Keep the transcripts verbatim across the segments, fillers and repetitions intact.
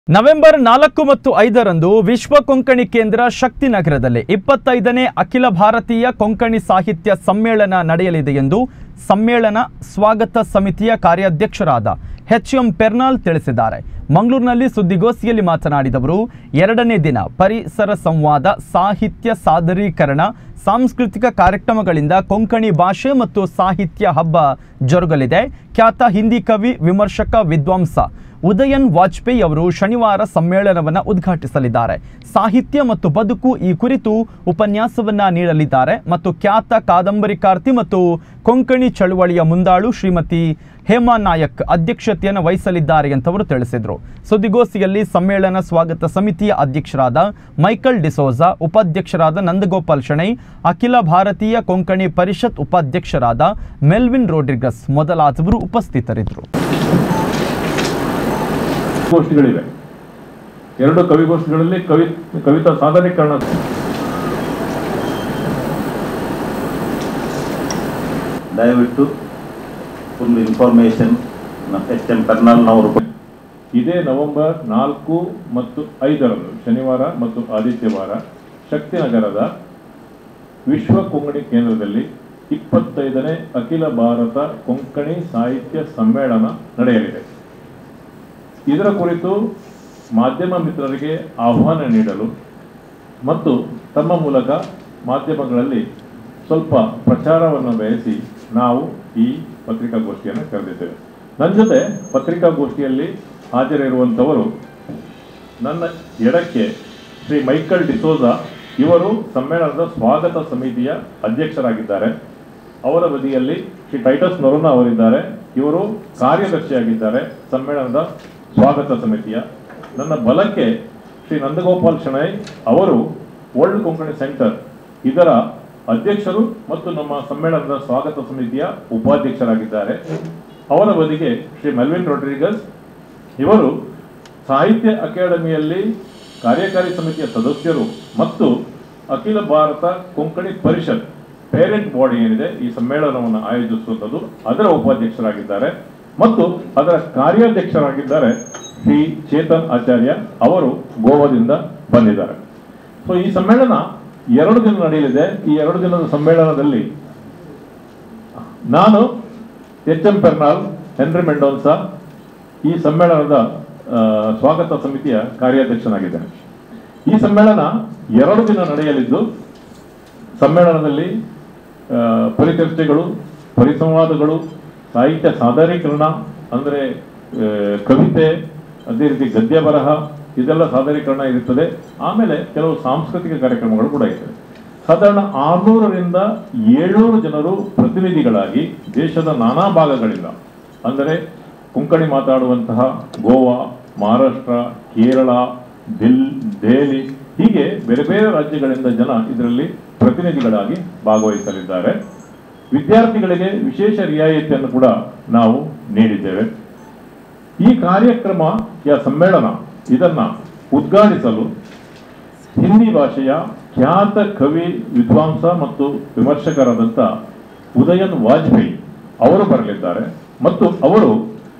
November ನಾಲ್ಕು ಮತ್ತು ಐದರಂದು ವಿಶ್ವ ಕೊಂಕಣಿ ಕೇಂದ್ರ ಶಕ್ತಿನಗರದಲ್ಲಿ ಇಪ್ಪತ್ತೈದನೇ ಅಖಿಲ ಭಾರತೀಯ ಕೊಂಕಣಿ ಸಾಹಿತ್ಯ ಸಮ್ಮೇಳನ ನಡೆಯಲಿದೆ ಎಂದು ಸಮ್ಮೇಳನ ಸ್ವಾಗತ ಸಮಿತಿಯ ಕಾರ್ಯಾಧ್ಯಕ್ಷರಾದ ಎಚ್ ಎಂ ಪೆರ್ನಾಲ್ ತಿಳಿಸಿದ್ದಾರೆ. ಮಂಗಳೂರಿನಲ್ಲಿ ಸುದ್ದಿಗೋಷ್ಠಿಯಲ್ಲಿ ಮಾತನಾಡಿದವರು, ಎರಡನೇ ದಿನ ಪರಿಸರ ಸಂವಾದ, ಸಾಹಿತ್ಯ ಸಾದರೀಕರಣ, ಸಾಂಸ್ಕೃತಿಕ ಕಾರ್ಯಕ್ರಮಗಳಿಂದ ಕೊಂಕಣಿ ಭಾಷೆ ಮತ್ತು ಸಾಹಿತ್ಯ ಹಬ್ಬ ಜರುಗಲಿದೆ. ಖ್ಯಾತ ಹಿಂದಿ ಕವಿ, ವಿಮರ್ಶಕ, ವಿದ್ವಾಂಸ ಉದಯನ್ ವಾಜಪೇಯಿ ಅವರು ಶನಿವಾರ ಸಮ್ಮೇಳನವನ್ನು ಉದ್ಘಾಟಿಸಲಿದ್ದಾರೆ. ಸಾಹಿತ್ಯ ಮತ್ತು ಬದುಕು ಈ ಕುರಿತು ಉಪನ್ಯಾಸವನ್ನ ನೀಡಲಿದ್ದಾರೆ ಮತ್ತು ಖ್ಯಾತ ಕಾದಂಬರಿಕಾರ್ತಿ ಮತ್ತು ಕೊಂಕಣಿ ಚಳುವಳಿಯ ಮುಂದಾಳು ಶ್ರೀಮತಿ ಹೇಮಾ ನಾಯಕ್ ಅಧ್ಯಕ್ಷತೆಯನ್ನು ವಹಿಸಲಿದ್ದಾರೆ ಅಂತವರು ತಿಳಿಸಿದರು. ಸುದ್ದಿಗೋಷ್ಠಿಯಲ್ಲಿ ಸಮ್ಮೇಳನ ಸ್ವಾಗತ ಸಮಿತಿಯ ಅಧ್ಯಕ್ಷರಾದ ಮೈಕಲ್ ಡಿಸೋಜಾ, ಉಪಾಧ್ಯಕ್ಷರಾದ ನಂದಗೋಪಾಲ್ ಶೆಣೈ, ಅಖಿಲ ಭಾರತೀಯ ಕೊಂಕಣಿ ಪರಿಷತ್ ಉಪಾಧ್ಯಕ್ಷರಾದ ಮೆಲ್ವಿನ್ ರೋಡ್ರಿಗಸ್ ಮೊದಲಾದವರು ಉಪಸ್ಥಿತರಿದ್ದರು. ಗೋಷ್ಠಿಗಳಿವೆ. ಎರಡು ಕವಿಗೋಷ್ಠಿಗಳಲ್ಲಿ ಕವಿ ಕವಿತಾ ಸಾದರೀಕರಣ. ದಯವಿಟ್ಟು ಫುಲ್ ಇನ್ಫಾರ್ಮೇಶನ್ ಎಚ್ ಎಂ ಪೆರ್ನಾಲ್ನವರು. ಇದೇ ನವೆಂಬರ್ ನಾಲ್ಕು ಮತ್ತು ಐದರಂದು ಶನಿವಾರ ಮತ್ತು ಆದಿತ್ಯವಾರ ಶಕ್ತಿನಗರದ ವಿಶ್ವ ಕೊಂಕಣಿ ಕೇಂದ್ರದಲ್ಲಿ ಇಪ್ಪತ್ತೈದನೇ ಅಖಿಲ ಭಾರತ ಕೊಂಕಣಿ ಸಾಹಿತ್ಯ ಸಮ್ಮೇಳನ ನಡೆಯಲಿದೆ. ಇದರ ಕುರಿತು ಮಾಧ್ಯಮ ಮಿತ್ರರಿಗೆ ಆಹ್ವಾನ ನೀಡಲು ಮತ್ತು ತಮ್ಮ ಮೂಲಕ ಮಾಧ್ಯಮಗಳಲ್ಲಿ ಸ್ವಲ್ಪ ಪ್ರಚಾರವನ್ನು ಬಯಸಿ ನಾವು ಈ ಪತ್ರಿಕಾಗೋಷ್ಠಿಯನ್ನು ಕರೆದಿದ್ದೇವೆ. ನನ್ನ ಜೊತೆ ಪತ್ರಿಕಾಗೋಷ್ಠಿಯಲ್ಲಿ ಹಾಜರಿರುವಂಥವರು ನನ್ನ ಎಡಕ್ಕೆ ಶ್ರೀ ಮೈಕಲ್ ಡಿಸೋಜಾ, ಇವರು ಸಮ್ಮೇಳನದ ಸ್ವಾಗತ ಸಮಿತಿಯ ಅಧ್ಯಕ್ಷರಾಗಿದ್ದಾರೆ. ಅವರ ಬದಿಯಲ್ಲಿ ಶ್ರೀ ಟೈಟಸ್ ನೊರೋನಾ ಅವರಿದ್ದಾರೆ, ಇವರು ಕಾರ್ಯದರ್ಶಿಯಾಗಿದ್ದಾರೆ ಸಮ್ಮೇಳನದ ಸ್ವಾಗತ ಸಮಿತಿಯ. ನನ್ನ ಬಲಕ್ಕೆ ಶ್ರೀ ನಂದಗೋಪಾಲ್ ಶೆಣೈ ಅವರು ವರ್ಲ್ಡ್ ಕೊಂಕಣಿ ಸೆಂಟರ್ ಇದರ ಅಧ್ಯಕ್ಷರು ಮತ್ತು ನಮ್ಮ ಸಮ್ಮೇಳನದ ಸ್ವಾಗತ ಸಮಿತಿಯ ಉಪಾಧ್ಯಕ್ಷರಾಗಿದ್ದಾರೆ. ಅವರ ಬದಿಗೆ ಶ್ರೀ ಮೆಲ್ವಿನ್ ರೋಡ್ರಿಗಸ್, ಇವರು ಸಾಹಿತ್ಯ ಅಕಾಡೆಮಿಯಲ್ಲಿ ಕಾರ್ಯಕಾರಿ ಸಮಿತಿಯ ಸದಸ್ಯರು ಮತ್ತು ಅಖಿಲ ಭಾರತ ಕೊಂಕಣಿ ಪರಿಷತ್ ಪೇರೆಂಟ್ ಬಾಡಿ ಏನಿದೆ ಈ ಸಮ್ಮೇಳನವನ್ನು ಆಯೋಜಿಸುವಂಥದ್ದು ಅದರ ಉಪಾಧ್ಯಕ್ಷರಾಗಿದ್ದಾರೆ ಮತ್ತು ಅದರ ಕಾರ್ಯಾಧ್ಯಕ್ಷರಾಗಿದ್ದಾರೆ ಶ್ರೀ ಚೇತನ್ ಆಚಾರ್ಯ, ಅವರು ಗೋವಾದಿಂದ ಬಂದಿದ್ದಾರೆ. ಸೊ ಈ ಸಮ್ಮೇಳನ ಎರಡು ದಿನ ನಡೆಯಲಿದೆ. ಈ ಎರಡು ದಿನದ ಸಮ್ಮೇಳನದಲ್ಲಿ ನಾನು H M Pernal, Henry Mendonsa ಈ ಸಮ್ಮೇಳನದ ಸ್ವಾಗತ ಸಮಿತಿಯ ಕಾರ್ಯಾಧ್ಯಕ್ಷನಾಗಿದ್ದೇನೆ. ಈ ಸಮ್ಮೇಳನ ಎರಡು ದಿನ ನಡೆಯಲಿದ್ದು ಸಮ್ಮೇಳನದಲ್ಲಿ ಪರಿಚರ್ಚೆಗಳು, ಪರಿಸಂವಾದಗಳು, ಸಾಹಿತ್ಯ ಸಾದರೀಕರಣ ಅಂದರೆ ಕವಿತೆ, ಅದೇ ರೀತಿ ಗದ್ಯ ಬರಹ ಇದೆಲ್ಲ ಸಾದರೀಕರಣ ಇರುತ್ತದೆ. ಆಮೇಲೆ ಕೆಲವು ಸಾಂಸ್ಕೃತಿಕ ಕಾರ್ಯಕ್ರಮಗಳು ಕೂಡ ಇರ್ತದೆ. ಸಾಧಾರಣ ಆರುನೂರರಿಂದ ಏಳ್ನೂರು ಜನರು ಪ್ರತಿನಿಧಿಗಳಾಗಿ ದೇಶದ ನಾನಾ ಭಾಗಗಳಿಂದ, ಅಂದರೆ ಕೊಂಕಣಿ ಮಾತಾಡುವಂತಹ ಗೋವಾ, ಮಹಾರಾಷ್ಟ್ರ, ಕೇರಳ, ದಿಲ್ ದೆಹಲಿ ಹೀಗೆ ಬೇರೆ ಬೇರೆ ರಾಜ್ಯಗಳಿಂದ ಜನ ಇದರಲ್ಲಿ ಪ್ರತಿನಿಧಿಗಳಾಗಿ ಭಾಗವಹಿಸಲಿದ್ದಾರೆ. ವಿದ್ಯಾರ್ಥಿಗಳಿಗೆ ವಿಶೇಷ ರಿಯಾಯಿತಿಯನ್ನು ಕೂಡ ನಾವು ನೀಡಿದ್ದೇವೆ. ಈ ಕಾರ್ಯಕ್ರಮ ಯಾ ಸಮ್ಮೇಳನ ಇದನ್ನ ಉದ್ಘಾಟಿಸಲು ಹಿಂದಿ ಭಾಷೆಯ ಖ್ಯಾತ ಕವಿ, ವಿದ್ವಾಂಸ ಮತ್ತು ವಿಮರ್ಶಕರಾದಂಥ ಉದಯನ್ ವಾಜಪೇಯಿ ಅವರು ಬರಲಿದ್ದಾರೆ ಮತ್ತು ಅವರು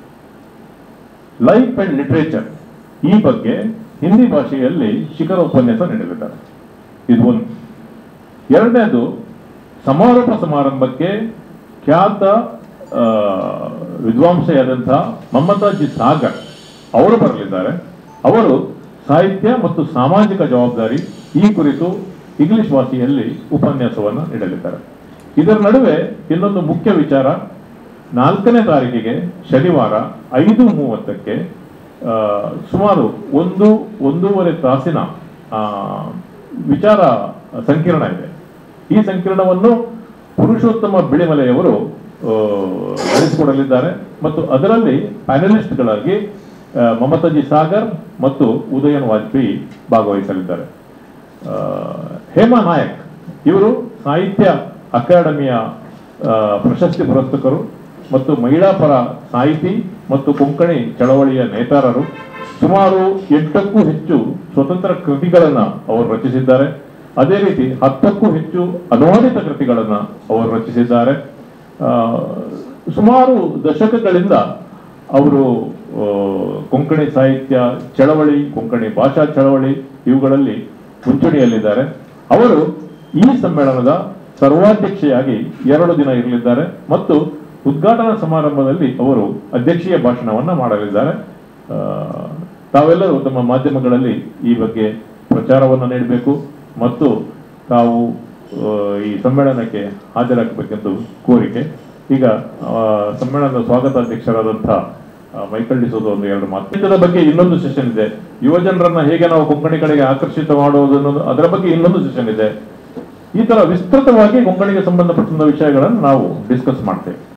ಲೈಫ್ ಅಂಡ್ ಲಿಟರೇಚರ್ ಈ ಬಗ್ಗೆ ಹಿಂದಿ ಭಾಷೆಯಲ್ಲಿ ಶಿಖರ ಉಪನ್ಯಾಸ ನೀಡಲಿದ್ದಾರೆ. ಇದು ಒಂದು. ಎರಡನೇದು, ಸಮಾರೋಪ ಸಮಾರಂಭಕ್ಕೆ ಖ್ಯಾತ ವಿದ್ವಾಂಸೆಯಾದಂತಹ ಮಮತಾಜಿ ಸಾಗರ್ ಅವರು ಬರಲಿದ್ದಾರೆ. ಅವರು ಸಾಹಿತ್ಯ ಮತ್ತು ಸಾಮಾಜಿಕ ಜವಾಬ್ದಾರಿ ಈ ಕುರಿತು ಇಂಗ್ಲಿಷ್ ಭಾಷೆಯಲ್ಲಿ ಉಪನ್ಯಾಸವನ್ನು ನೀಡಲಿದ್ದಾರೆ. ಇದರ ನಡುವೆ ಇನ್ನೊಂದು ಮುಖ್ಯ ವಿಚಾರ, ನಾಲ್ಕನೇ ತಾರೀಕಿಗೆ ಶನಿವಾರ ಐದು ಮೂವತ್ತಕ್ಕೆ ಸುಮಾರು ಒಂದು ಒಂದೂವರೆ ತಾಸಿನ ವಿಚಾರ ಸಂಕಿರಣ ಇದೆ. ಈ ಸಂಕಿರಣವನ್ನು ಪುರುಷೋತ್ತಮ ಬಿಳಿಮಲೆಯವರು ನಡೆಸಿಕೊಡಲಿದ್ದಾರೆ ಮತ್ತು ಅದರಲ್ಲಿ ಪ್ಯಾನಲಿಸ್ಟ್ಗಳಾಗಿ ಮಮತಾಜಿ ಸಾಗರ್ ಮತ್ತು ಉದಯನ್ ವಾಜಪೇಯಿ ಭಾಗವಹಿಸಲಿದ್ದಾರೆ. ಹೇಮಾ ನಾಯಕ್ ಇವರು ಸಾಹಿತ್ಯ ಅಕಾಡೆಮಿಯ ಪ್ರಶಸ್ತಿ ಪುರಸ್ಕೃತರು ಮತ್ತು ಮಹಿಳಾ ಪರ ಸಾಹಿತಿ ಮತ್ತು ಕೊಂಕಣಿ ಚಳವಳಿಯ ನೇತಾರರು. ಸುಮಾರು ಎಂಟಕ್ಕೂ ಹೆಚ್ಚು ಸ್ವತಂತ್ರ ಕೃತಿಗಳನ್ನು ಅವರು ರಚಿಸಿದ್ದಾರೆ. ಅದೇ ರೀತಿ ಹತ್ತಕ್ಕೂ ಹೆಚ್ಚು ಅನುವಾದಿತ ಕೃತಿಗಳನ್ನು ಅವರು ರಚಿಸಿದ್ದಾರೆ. ಸುಮಾರು ದಶಕಗಳಿಂದ ಅವರು ಕೊಂಕಣಿ ಸಾಹಿತ್ಯ ಚಳವಳಿ, ಕೊಂಕಣಿ ಭಾಷಾ ಚಳವಳಿ ಇವುಗಳಲ್ಲಿ ಮುಂಚೂಣಿಯಲ್ಲಿದ್ದಾರೆ. ಅವರು ಈ ಸಮ್ಮೇಳನದ ಸರ್ವಾಧ್ಯಕ್ಷೆಯಾಗಿ ಎರಡು ದಿನ ಇರಲಿದ್ದಾರೆ ಮತ್ತು ಉದ್ಘಾಟನಾ ಸಮಾರಂಭದಲ್ಲಿ ಅವರು ಅಧ್ಯಕ್ಷೀಯ ಭಾಷಣವನ್ನ ಮಾಡಲಿದ್ದಾರೆ. ತಾವೆಲ್ಲರೂ ತಮ್ಮ ಮಾಧ್ಯಮಗಳಲ್ಲಿ ಈ ಬಗ್ಗೆ ಪ್ರಚಾರವನ್ನು ನೀಡಬೇಕು ಮತ್ತು ತಾವು ಈ ಸಮ್ಮೇಳನಕ್ಕೆ ಹಾಜರಾಗಬೇಕೆಂದು ಕೋರಿಕೆ. ಈಗ ಸಮ್ಮೇಳನದ ಸ್ವಾಗತಾಧ್ಯಕ್ಷರಾದಂತಹ ಮೈಕಲ್ ಡಿಸೋಜ ಒಂದು ಎರಡು ಮಾತು ಬಗ್ಗೆ ಇನ್ನೊಂದು ಸೆಷನ್ ಇದೆ. ಯುವ ಜನರನ್ನ ಹೇಗೆ ನಾವು ಕೊಂಕಣಿ ಕಡೆಗೆ ಆಕರ್ಷಿತ ಮಾಡುವುದು ಅದರ ಬಗ್ಗೆ ಇನ್ನೊಂದು ಸೆಷನ್ ಇದೆ. ಈ ತರ ವಿಸ್ತೃತವಾಗಿ ಕೊಂಕಣಿಗೆ ಸಂಬಂಧಪಟ್ಟಂತ ವಿಷಯಗಳನ್ನು ನಾವು ಡಿಸ್ಕಸ್ ಮಾಡ್ತೇವೆ.